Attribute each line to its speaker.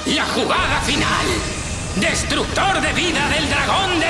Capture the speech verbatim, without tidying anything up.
Speaker 1: La jugada final. Destructor de vida del dragón de